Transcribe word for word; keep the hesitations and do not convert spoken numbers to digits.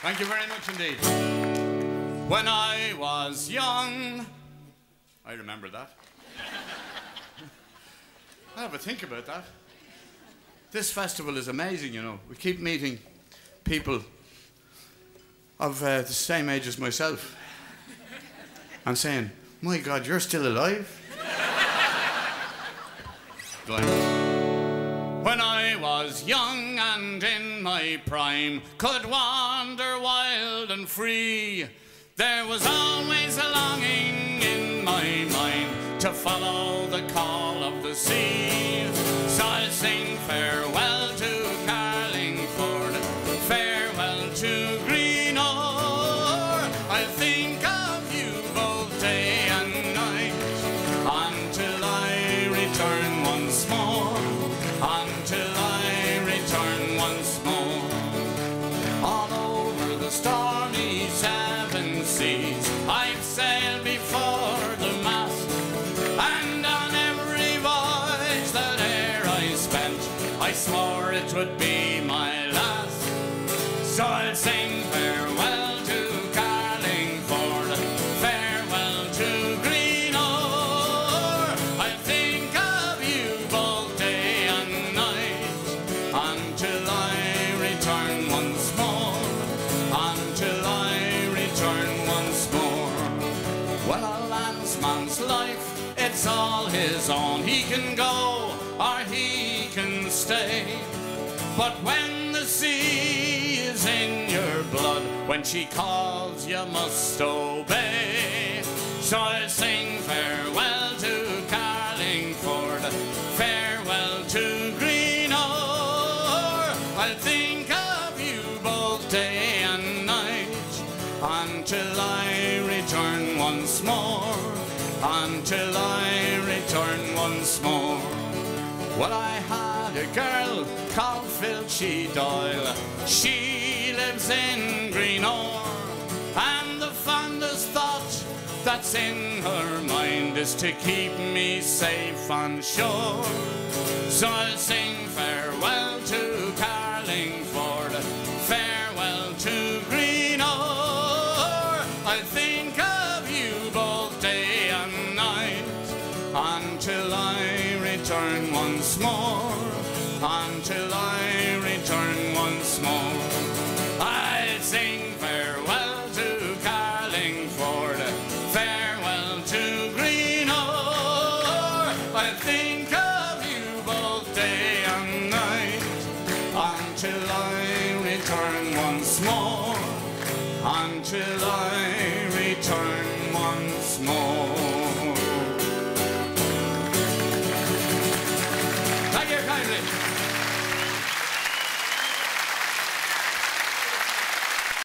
Thank you very much indeed. When I was young, I remember that. I have a think about that. This festival is amazing, you know. We keep meeting people of uh, the same age as myself and saying, my God, you're still alive? When I was young and in my prime, could wander wild and free, there was always a longing in my mind to follow the call of the sea. So I'll sing farewell to Carlingford, farewell to Green O'er. I'll think of you both day and night until I return once more, until I return once more. All over the stormy seven seas I've sailed before the mast, and on every voyage that e'er I spent I swore it would be my last. So I'll sing farewell to Carlingford, farewell to Green O'er. I'll think of you both day and night until I return once more, until I return once more. Well, a landsman's life, it's all his own. He can go or he can stay, but when the sea is in your blood, when she calls you must obey. So I'll sing farewell to Carlingford, farewell to Green O'er. I'll think of you both day and night until I return once more, until I return once more. Well, I had a girl called Filchy Doyle. She lives in Green O'er, and the fondest thought that's in her mind is to keep me safe on shore. So I'll sing farewell to Carlingford, farewell to Green O'er. I'll think of you both day and night until I return once more, until I return once more. I'll sing farewell to Carlingford, farewell to Green O'er. I'll think of you both day and night until I return once more, until I return once more.